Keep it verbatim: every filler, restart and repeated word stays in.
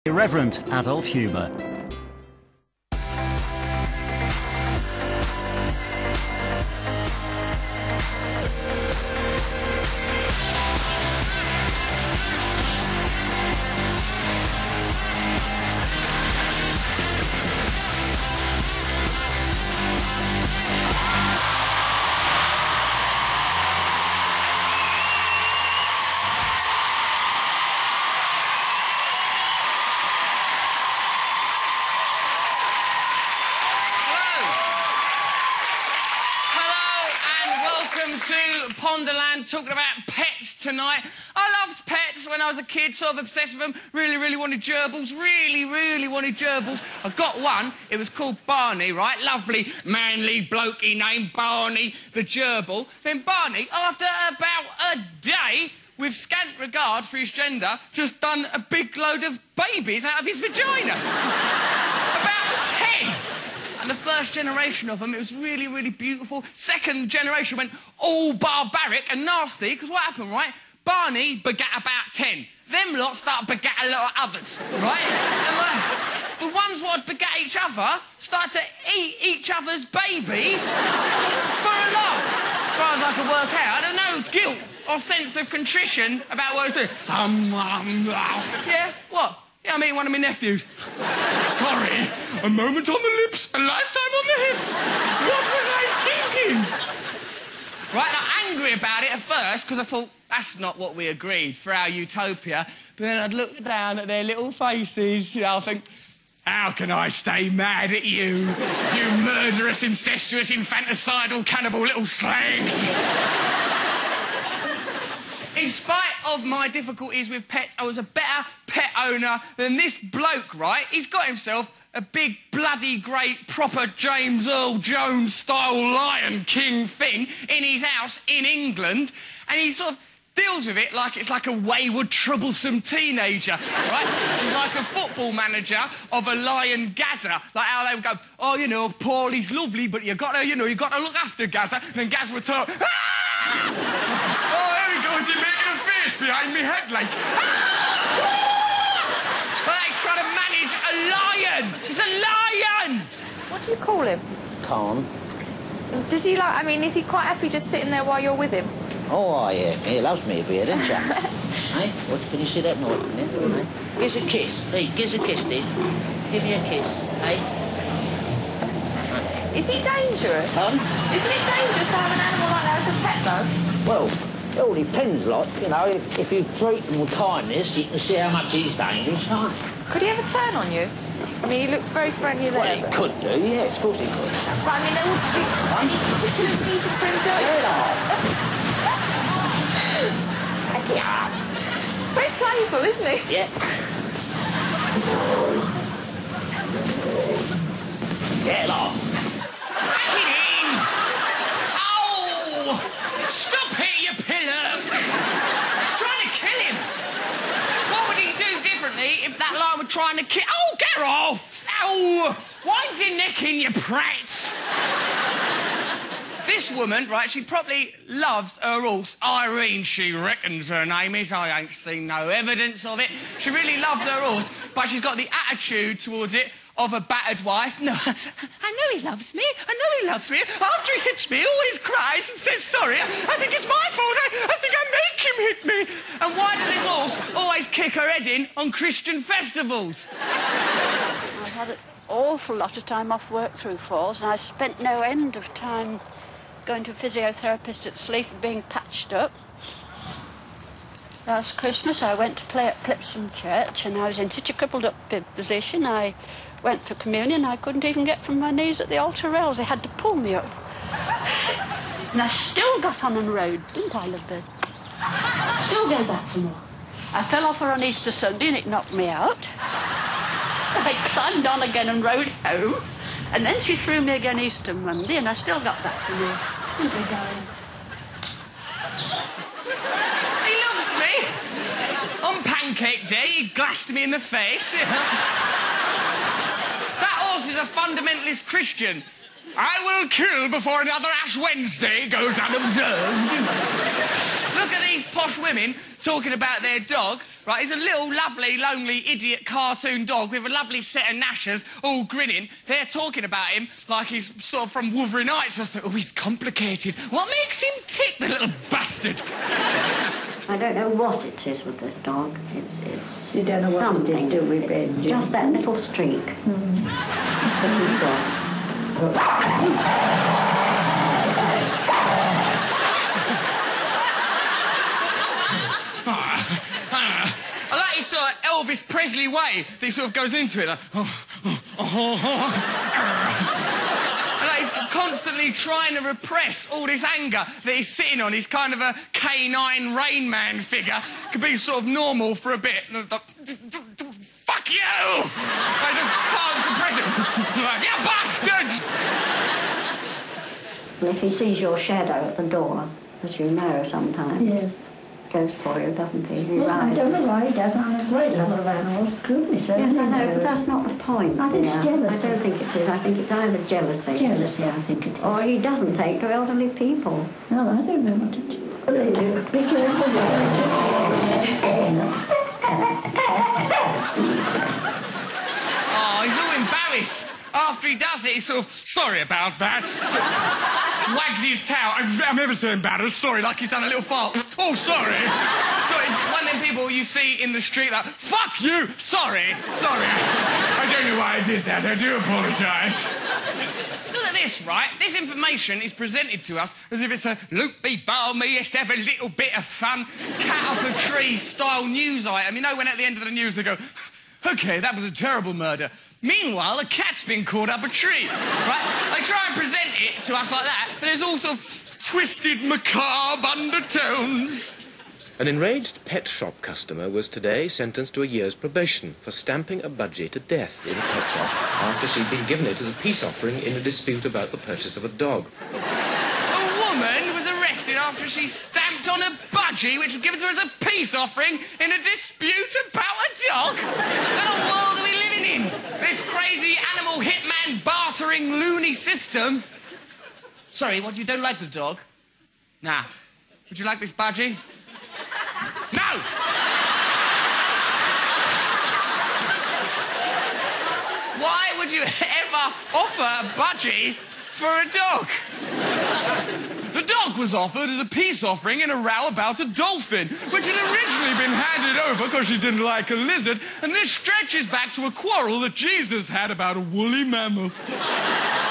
Irreverent adult humour. To Ponderland, talking about pets tonight. I loved pets when I was a kid, sort of obsessed with them. Really, really wanted gerbils. Really, really wanted gerbils. I got one. It was called Barney, right? Lovely, manly, blokey name, Barney the gerbil. Then Barney, after about a day, with scant regard for his gender, just done a big load of babies out of his vagina. About ten. And the first generation of them, it was really, really beautiful. Second generation went all barbaric and nasty, because what happened, right? Barney begat about ten. Them lot started begat a lot of others, right? And uh, the ones what begat each other started to eat each other's babies for a laugh. As far as I could work out, I don't know, guilt or sense of contrition about what I was doing. Um, um, um. Yeah, what? Yeah, I mean, one of my nephews. Sorry, a moment on the lips, a lifetime on the hips. What was I thinking? Right, I'm angry about it at first, because I thought, that's not what we agreed for our utopia. But then I'd look down at their little faces, you know, I think, how can I stay mad at you, you murderous, incestuous, infanticidal, cannibal little slags? In spite of my difficulties with pets, I was a better pet owner than this bloke, right? He's got himself a big, bloody, great, proper James Earl Jones-style Lion King thing in his house in England, and he sort of deals with it like it's like a wayward, troublesome teenager, right? He's like a football manager of a lion Gazza. Like how they would go, oh, you know, Paulie's lovely, but you gotta, you know, you gotta look after Gazza. And then Gazza would turn, ah! Was he making a face behind me head, like... Well, he's trying to manage a lion! He's a lion! What do you call him? Calm. Does he like... I mean, is he quite happy just sitting there while you're with him? Oh, yeah. He loves me a bit, doesn't he? Hey, what, can you see that noise? Hey? Give us a kiss. Hey, give us a kiss, Dean. Give me a kiss, hey? Is he dangerous? Huh? Isn't it dangerous to have an animal like that as a pet, though? Well... It all depends, like, you know, if, if you treat them with kindness, you can see how much he's dangerous, can't you? Could he ever turn on you? I mean, he looks very friendly there. Well, he but... could do, yes, of course he could. But, I mean, there wouldn't be any particular reason for him doing it. Yeah. Very playful, isn't he? Yeah. Get off. Back it in! Oh! Stop! If that lion were trying to kill... Oh, get her off! Ow! Wind your neck in, you prat! This woman, right, she probably loves her horse. Irene, she reckons her name is. I ain't seen no evidence of it. She really loves her horse, but she's got the attitude towards it of a battered wife. No, I know he loves me. I know he loves me. After he hits me, he always cries and says sorry. I think it's my fault. I, I think I make him hit me. And why does this horse always kick her head in on Christian festivals? I've had an awful lot of time off work through falls, and I spent no end of time going to a physiotherapist at Sleaford and being patched up. Last Christmas I went to play at Clipston Church, and I was in such a crippled up position. I went for communion, I couldn't even get from my knees at the altar rails. They had to pull me up. And I still got on and rode, didn't I, Lovebird? Still going back for more. I fell off her on Easter Sunday and it knocked me out. I climbed on again and rode home. And then she threw me again Easter Monday, and I still got that for me. Didn't we, darling? He loves me. On Pancake Day, he glassed me in the face. That horse is a fundamentalist Christian. I will kill before another Ash Wednesday goes unobserved. Look at these posh women talking about their dog. right? He's a little, lovely, lonely, idiot cartoon dog with a lovely set of gnashers, all grinning. They're talking about him like he's sort of from Wuthering Heights or something. Oh, he's complicated. What makes him tick, the little bastard? I don't know what it is with this dog. It's, it's You don't know what something. it is to revenge. Just that little streak. Mm. That he's got. I like his sort of Elvis Presley way that he sort of goes into it like... Oh, oh, oh, oh. I like he's constantly trying to repress all this anger that he's sitting on. He's kind of a K nine Rain Man figure. Could be sort of normal for a bit. Fuck you! I just can't suppress it. Like, you bastards! If he sees your shadow at the door, as you know sometimes, Yes. goes for you, doesn't he? He Well, I rides. don't know why he does. I'm a great lover of animals. Goodness, Yes, I know, but that's not the point. I think it's dear. jealousy. I don't think it is. I think it's either jealousy. Jealousy, I think it is. Or he doesn't take to elderly people. No, I don't know what it is. Well, they do. Be careful. Oh, he's all embarrassed. After he does it, he's sort of, sorry about that. Sort of wags his tail. I'm, I'm ever so embarrassed. Sorry, like he's done a little fart. Oh, sorry. Sorry, one of them people you see in the street like, fuck you, sorry, sorry. I don't know why I did that. I do apologise. Look at this, right? This information is presented to us as if it's a loopy balmy, let's have a little bit of fun, cat up a tree style news item. You know when at the end of the news they go, OK, that was a terrible murder. Meanwhile, a cat's been caught up a tree, right? They try and present it to us like that, but there's all sort of twisted, macabre undertones. An enraged pet shop customer was today sentenced to a year's probation for stamping a budgie to death in a pet shop after she'd been given it as a peace offering in a dispute about the purchase of a dog. A woman was arrested after she stamped on a budgie which was given to her as a peace offering in a dispute about a dog? What kind of world are we living in? This crazy animal hitman bartering loony system? Sorry, what, you don't like the dog? Nah. Would you like this budgie? No! Why would you ever offer a budgie for a dog? The dog was offered as a peace offering in a row about a dolphin, which had originally been handed over because she didn't like a lizard, and this stretches back to a quarrel that Jesus had about a woolly mammoth.